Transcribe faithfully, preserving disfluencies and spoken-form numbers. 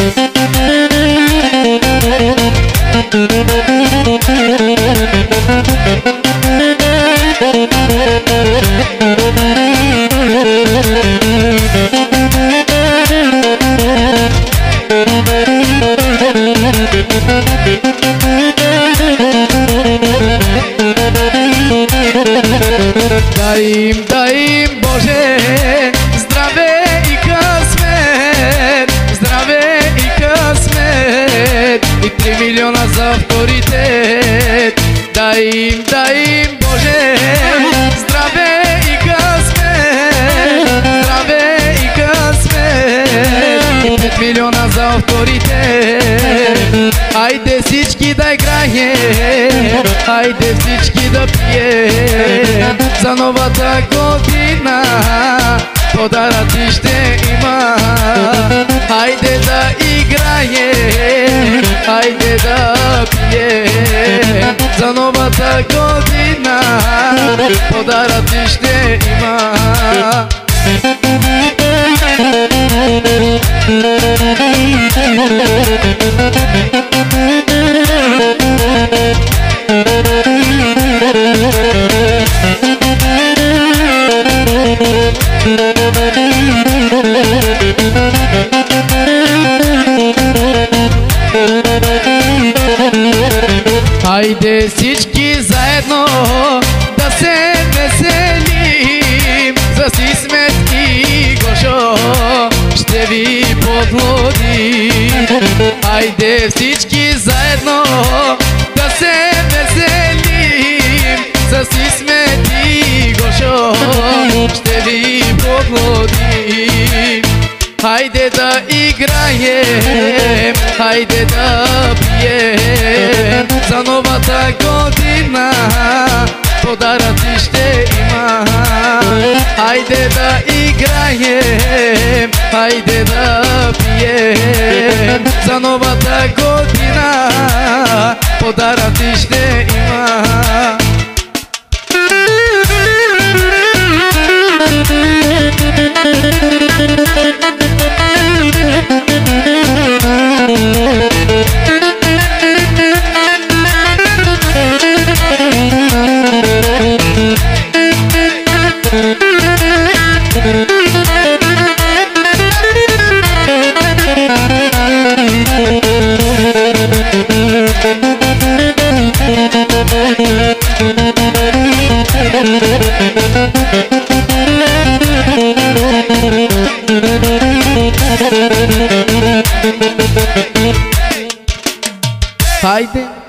Дай им, дай им, Боже, здраве и късмет, здраве и късмет, и три милиона за авторитет. Дай им, дай им, Боже, здраве и късмет, здраве и късмет, и пет милиона за авторитет. Хайде всички да играем, хайде всички да пием, за новата година подарък ти ще има. Хайде да играем, хайде да пием, за новата година подарък ти ще има. Хайде всички заедно да се веселим, за си сметки Гошо ще ви подлудим. Хайде всички заедно да се веселим, за си сметки Гошо ще ви подлудим. Хайде да играем, хайде да пием, за новата година подарък ти ще има. Хайде да играем, хайде да пием, за новата година подарък ти ще има. Haydi.